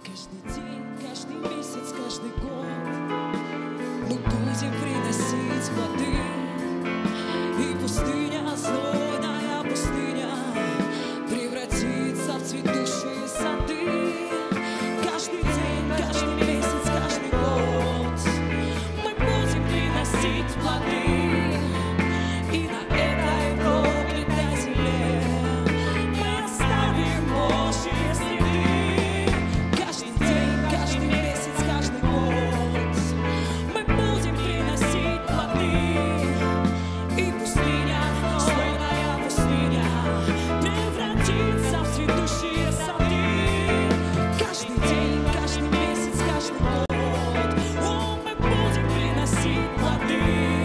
Каждый день, каждый месяц, каждый год мы будем приносить плоды. И пустыня, знойная пустыня, превратится в цветущие сады. Каждый день, каждый месяц, каждый год мы будем приносить плоды. И на этой проклятой земле мы оставим Божьи следы. Каждый день, каждый месяц, каждый год мы будем приносить плоды. И пустыня, знойная пустыня, превратится в цветущие сады. Каждый день, каждый месяц, каждый год мы будем приносить плоды.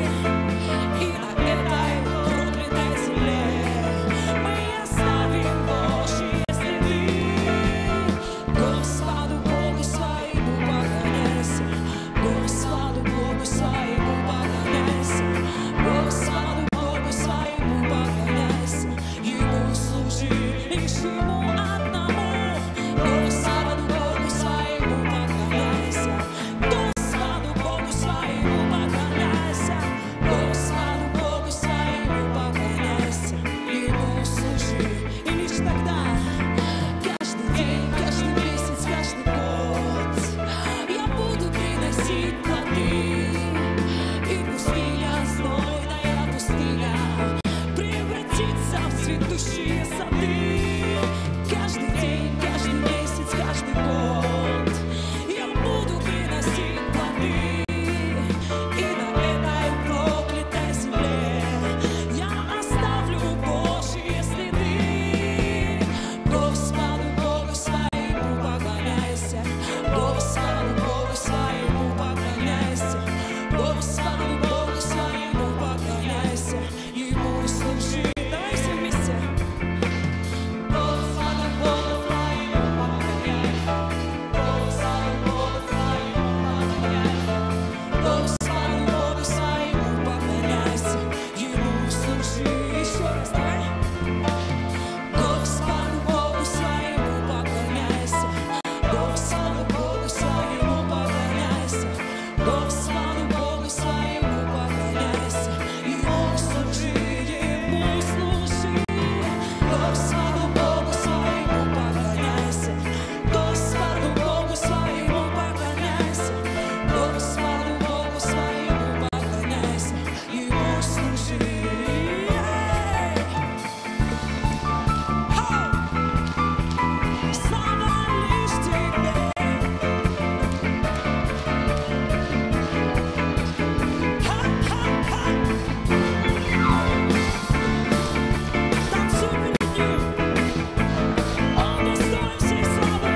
И на этой проклятой земле мы оставим Божьи следы. Господу Богу своему поклоняйся, Господу Богу своему поклоняйся, Господу Богу своему поклоняйся, Ему служи, лишь Ему одному. Господу Богу своему поклоняйся, Господу Богу своему поклоняйся, Господу Богу своему поклоняйся, Ему служи. И лишь тогда, каждый день, каждый месяц, каждый год я буду приносить плоды. И пустыня, знойная пустыня, превратится в цветущие сады. Каждый день, каждый месяц, каждый год я буду приносить плоды. И на этой проклятой земле я оставлю Божьи следы. Господу Богу своему поклоняйся, Господу Богу своему поклоняйся, Господу Богу своему поклоняйся, Ему служи. Давай все вместе. Господу Богу своему поклоняйся, Господу Богу своему поклоняйся, Господу Богу своему поклоняйся, Ему служи. Еще раз, давай. Господу Богу своему поклоняйся, Господу Богу своему поклоняйся, Господу Богу своему поклоняйся, Ему служи, Ему служи. Господу Богу своему поклоняйся, Господу Богу своему поклоняйся, Господу Богу своему поклоняйся, Ему служи. Слава лишь Тебе. Танцуй перед Ним, Он достоин всей славы.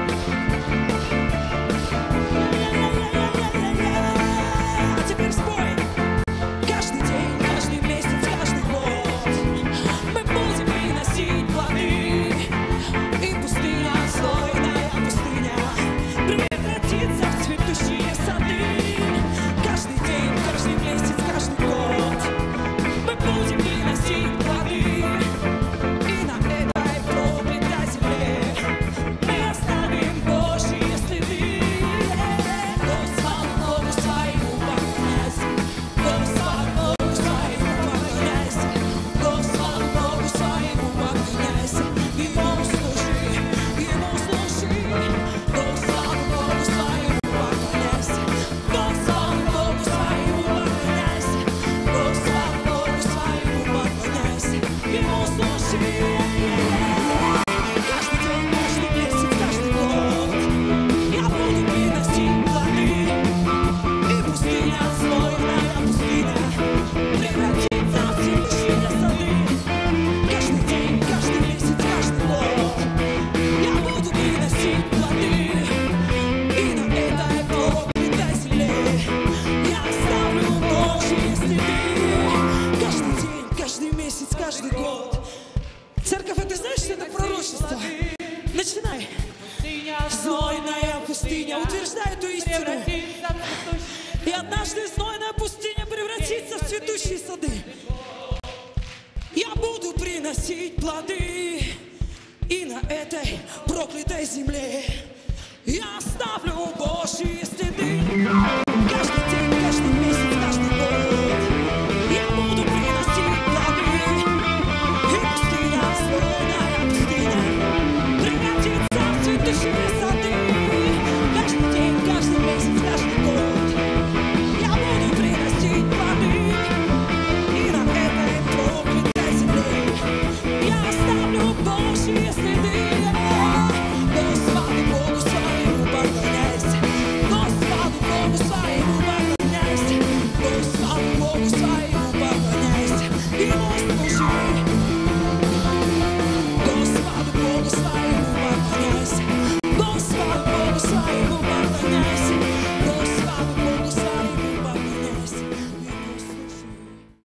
А теперь спой. Каждый день, каждый месяц, каждый год мы будем приносить плоды. И пустыня, знойная пустыня, превратится в цветущие сады. Каждый день, каждый месяц, каждый год мы будем приносить плоды. И на этой проклятой земле мы оставим Божьи следы. Господу Богу своему поклоняйся, Господу Богу своему поклоняйся, Господу Богу своему поклоняйся, Ему служи, Ему служи. Господу Богу своему поклоняйся, Господу Богу своему поклоняйся, Господу Богу своему поклоняйся, Ему служи. Каждый день, каждый месяц, каждый год я буду приносить плоды. И пустыня, знойная пустыня, превратится в цветущие сады. Каждый день, каждый месяц, каждый год я буду приносить плоды. И на этой проклятой земле я оставлю Божьи следы. Каждый день, каждый месяц, каждый год. Церковь, а ты знаешь, что это пророчество? Начинай. Знойная пустыня, утверждай эту истину. И однажды знойная пустыня превратится в цветущие сады. Я буду приносить плоды. И на этой проклятой земле Я оставлю Божьи следы.